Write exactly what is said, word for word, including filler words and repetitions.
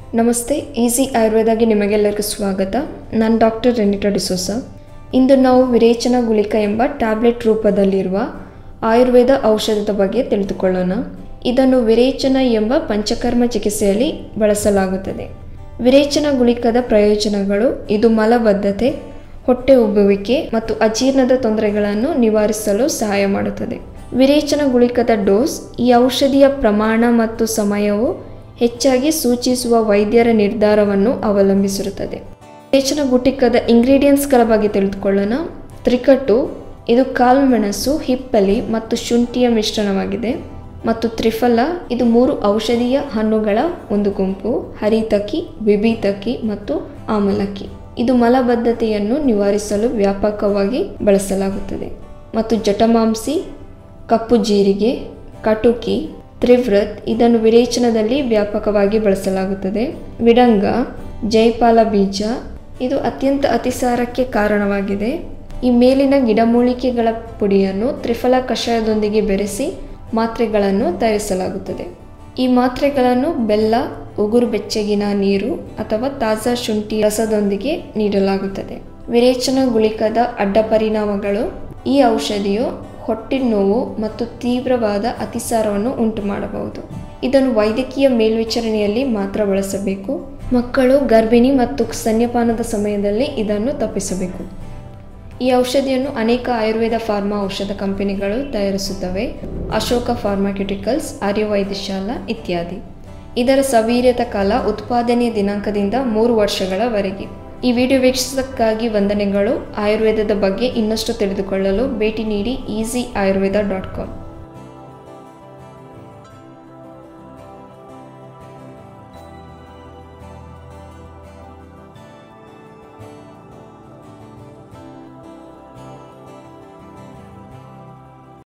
ನಮಸ್ತೆ, ಈಸಿ ಆಯುರ್ವೇದಗೆ ನಿಮಗೆಲ್ಲರಿಗೂ ಸ್ವಾಗತ. ನಾನು ಡಾಕ್ಟರ್ ರೆನಿಟಾ ಡಿಸೋಸ. ಇಂದು ನಾವು ವಿರೇಚನ ಗುಳಿಕ ಎಂಬ ಟ್ಯಾಬ್ಲೆಟ್ ರೂಪದಲ್ಲಿರುವ ಆಯುರ್ವೇದ ಔಷಧದ ಬಗ್ಗೆ ತಿಳಿದುಕೊಳ್ಳೋಣ. ಇದನ್ನು ವಿರೇಚನ ಎಂಬ ಪಂಚಕರ್ಮ ಚಿಕಿತ್ಸೆಯಲ್ಲಿ ಬಳಸಲಾಗುತ್ತದೆ. ವಿರೇಚನ ಗುಳಿಕದ ಪ್ರಯೋಜನಗಳು: ಇದು ಮಲಬದ್ಧತೆ, ಹೊಟ್ಟೆ ಉಬ್ಬುವಿಕೆ ಮತ್ತು ಅಜೀರ್ಣದ ತೊಂದರೆಗಳನ್ನು ನಿವಾರಿಸಲು ಸಹಾಯ ಮಾಡುತ್ತದೆ. ವಿರೇಚನ ಗುಳಿಕದ ಡೋಸ್: ಈ ಔಷಧಿಯ ಪ್ರಮಾಣ ಮತ್ತು ಸಮಯವು ಹೆಚ್ಚಾಗಿ ಸೂಚಿಸುವ ವೈದ್ಯರ ನಿರ್ಧಾರವನ್ನು ಅವಲಂಬಿಸಿರುತ್ತದೆ. ವಿರೇಚನ ಗುಳಿಕದ ಇಂಗ್ರೀಡಿಯೆಂಟ್ಸ್ಗಳ ಬಗ್ಗೆ ತಿಳಿದುಕೊಳ್ಳೋಣ. ತ್ರಿಕಟು: ಇದು ಕಾಳುಮೆಣಸು, ಹಿಪ್ಪಲಿ ಮತ್ತು ಶುಂಠಿಯ ಮಿಶ್ರಣವಾಗಿದೆ. ಮತ್ತು ತ್ರಿಫಲ: ಇದು ಮೂರು ಔಷಧೀಯ ಹಣ್ಣುಗಳ ಒಂದು ಗುಂಪು. ಹರಿತಕಿ, ಬಿಬಿತಕಿ ಮತ್ತು ಆಮಲಕ್ಕಿ. ಇದು ಮಲಬದ್ಧತೆಯನ್ನು ನಿವಾರಿಸಲು ವ್ಯಾಪಕವಾಗಿ ಬಳಸಲಾಗುತ್ತದೆ. ಮತ್ತು ಜಟಮಾಂಸಿ, ಕಪ್ಪು ಜೀರಿಗೆ, ಕಟುಕಿ, ತ್ರಿವೃತ್: ಇದನ್ನು ವಿರೇಚನದಲ್ಲಿ ವ್ಯಾಪಕವಾಗಿ ಬಳಸಲಾಗುತ್ತದೆ. ವಿಡಂಗ, ಜೈಪಾಲ ಬೀಜ: ಇದು ಅತ್ಯಂತ ಅತಿಸಾರಕ್ಕೆ ಕಾರಣವಾಗಿದೆ. ಈ ಮೇಲಿನ ಗಿಡಮೂಲಿಕೆಗಳ ಪುಡಿಯನ್ನು ತ್ರಿಫಲ ಕಷಾಯದೊಂದಿಗೆ ಬೆರೆಸಿ ಮಾತ್ರೆಗಳನ್ನು ತಯಾರಿಸಲಾಗುತ್ತದೆ. ಈ ಮಾತ್ರೆಗಳನ್ನು ಬೆಲ್ಲ, ಉಗುರು ಬೆಚ್ಚಗಿನ ನೀರು ಅಥವಾ ತಾಜಾ ಶುಂಠಿ ರಸದೊಂದಿಗೆ ನೀಡಲಾಗುತ್ತದೆ. ವಿರೇಚನ ಗುಳಿಕದ ಅಡ್ಡ ಪರಿಣಾಮಗಳು: ಈ ಔಷಧಿಯು ಹೊಟ್ಟೆ ನೋವು ಮತ್ತು ತೀವ್ರವಾದ ಅತಿಸಾರವನ್ನು ಉಂಟು ಮಾಡಬಹುದು. ಇದನ್ನು ವೈದ್ಯಕೀಯ ಮೇಲ್ವಿಚಾರಣೆಯಲ್ಲಿ ಮಾತ್ರ ಬಳಸಬೇಕು. ಮಕ್ಕಳು, ಗರ್ಭಿಣಿ ಮತ್ತು ಸ್ತನ್ಯಪಾನದ ಸಮಯದಲ್ಲಿ ಇದನ್ನು ತಪ್ಪಿಸಬೇಕು. ಈ ಔಷಧಿಯನ್ನು ಅನೇಕ ಆಯುರ್ವೇದ ಫಾರ್ಮಾ ಔಷಧ ಕಂಪನಿಗಳು ತಯಾರಿಸುತ್ತವೆ. ಅಶೋಕ ಫಾರ್ಮಾಕ್ಯೂಟಿಕಲ್ಸ್, ಆರ್ಯವೈದ್ಯಶಾಲಾ ಇತ್ಯಾದಿ. ಇದರ ಸವೀರ್ಯತ ಕಾಲ ಉತ್ಪಾದನೆಯ ದಿನಾಂಕದಿಂದ ಮೂರು ವರ್ಷಗಳವರೆಗೆ. ಈ ವಿಡಿಯೋ ವೀಕ್ಷಿಸೋದಕ್ಕಾಗಿ ವಂದನೆಗಳು. ಆಯುರ್ವೇದದ ಬಗ್ಗೆ ಇನ್ನಷ್ಟು ತಿಳಿದುಕೊಳ್ಳಲು ಭೇಟಿ ನೀಡಿ ಈಸಿ ಆಯುರ್ವೇದ ಡಾಟ್ ಕಾಮ್.